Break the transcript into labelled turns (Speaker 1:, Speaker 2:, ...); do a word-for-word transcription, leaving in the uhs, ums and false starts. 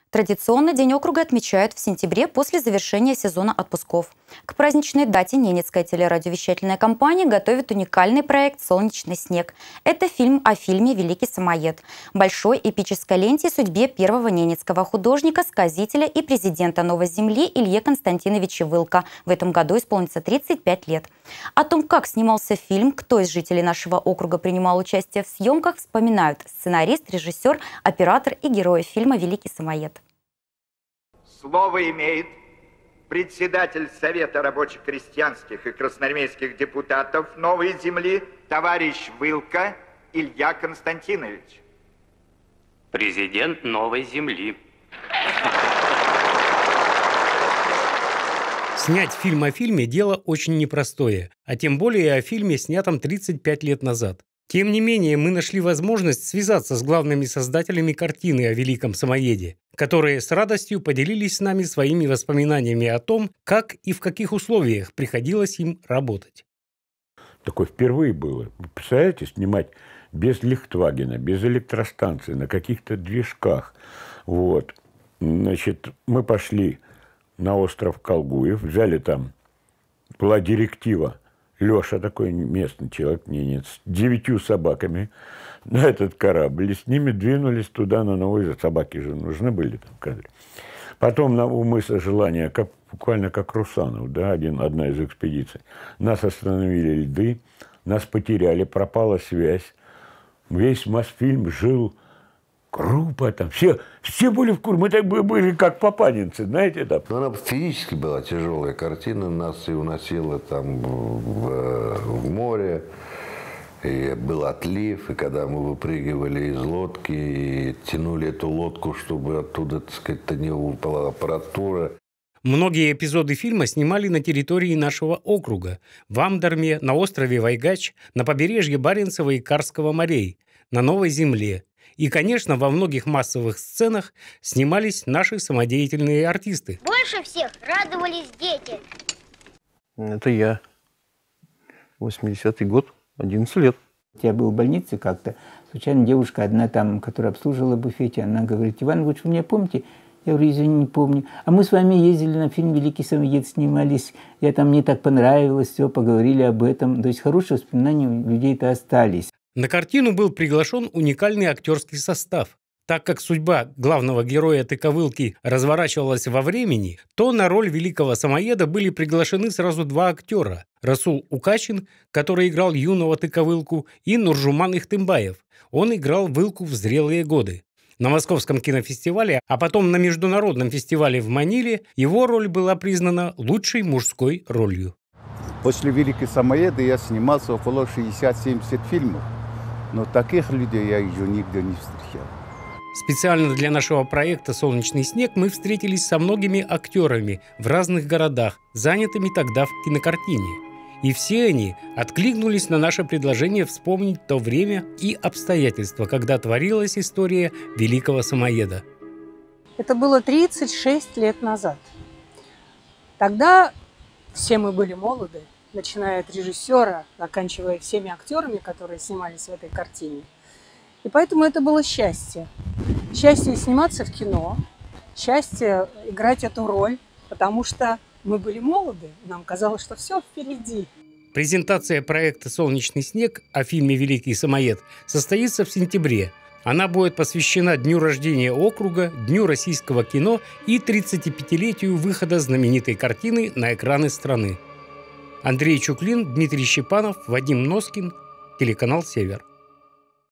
Speaker 1: Традиционно День округа отмечают в сентябре после завершения сезона отпусков. К праздничной дате Ненецкая телерадиовещательная компания готовит уникальный проект «Солнечный снег». Это фильм о фильме «Великий самоед», большой эпической ленте о судьбе первого ненецкого художника, сказителя и президента Новой Земли Илье Константиновича Вылка. В этом году исполнится тридцать пять лет. О том, как снимался фильм, кто из жителей нашего округа принимал участие в съемках, вспоминают сценарист, режиссер, оператор и герои фильма «Великий самоед».
Speaker 2: Слово имеет председатель Совета рабочих-крестьянских и красноармейских депутатов Новой Земли товарищ Вылка Илья Константинович.
Speaker 3: Президент Новой Земли.
Speaker 4: Снять фильм о фильме – дело очень непростое, а тем более о фильме, снятом тридцать пять лет назад. Тем не менее, мы нашли возможность связаться с главными создателями картины о Великом самоеде, которые с радостью поделились с нами своими воспоминаниями о том, как и в каких условиях приходилось им работать.
Speaker 5: Такое впервые было. Вы представляете, снимать без Лихтвагена, без электростанции, на каких-то движках. Вот. Значит, мы пошли на остров Колгуев, взяли там, была директива, Леша такой местный человек, ненец, с девятью собаками на этот корабль. И с ними двинулись туда, на Новый Землю. Собаки же нужны были там в кадре. Потом на, у мыса Желания, как, буквально как Русанов, да, один, одна из экспедиций, нас остановили льды, нас потеряли, пропала связь. Весь Мосфильм жил, группа там, все, все были в курсе. Мы так были, как попадинцы, знаете, да.
Speaker 6: Но она физически была тяжелая картина, нас и уносила там в, в море, и был отлив, и когда мы выпрыгивали из лодки и тянули эту лодку, чтобы оттуда, так сказать, не упала аппаратура.
Speaker 4: Многие эпизоды фильма снимали на территории нашего округа, в Амдарме, на острове Вайгач, на побережье Баренцева и Карского морей, на Новой Земле. И, конечно, во многих массовых сценах снимались наши самодеятельные артисты.
Speaker 7: Больше всех радовались дети.
Speaker 8: Это я. восьмидесятый год, одиннадцать лет.
Speaker 9: Я был в больнице как-то. Случайно девушка одна там, которая обслуживала в буфете, она говорит: Иван Ильич, вы меня помните? Я говорю: извини, не помню. А мы с вами ездили на фильм «Великий самоед», снимались. Я там, мне так понравилось, все, поговорили об этом. То есть хорошие воспоминания у людей-то остались.
Speaker 4: На картину был приглашен уникальный актерский состав. Так как судьба главного героя Тыковылки разворачивалась во времени, то на роль великого самоеда были приглашены сразу два актера – Расул Укачин, который играл юного Тыковылку, и Нуржуман Ихтымбаев. Он играл Вылку в зрелые годы. На Московском кинофестивале, а потом на международном фестивале в Маниле его роль была признана лучшей мужской ролью.
Speaker 10: После «Великого самоеда» я снимался около шестидесяти-семидесяти фильмов, но таких людей я еще нигде не встречал.
Speaker 4: Специально для нашего проекта «Солнечный снег» мы встретились со многими актерами в разных городах, занятыми тогда в кинокартине. И все они откликнулись на наше предложение вспомнить то время и обстоятельства, когда творилась история Великого самоеда.
Speaker 11: Это было тридцать шесть лет назад. Тогда все мы были молоды, начиная от режиссера, заканчивая всеми актерами, которые снимались в этой картине. И поэтому это было счастье. Счастье сниматься в кино, счастье играть эту роль, потому что мы были молоды, нам казалось, что все впереди.
Speaker 4: Презентация проекта «Солнечный снег» о фильме «Великий самоед» состоится в сентябре. Она будет посвящена дню рождения округа, Дню российского кино и тридцатипятилетию выхода знаменитой картины на экраны страны. Андрей Чуклин, Дмитрий Щепанов, Вадим Носкин, телеканал «Север».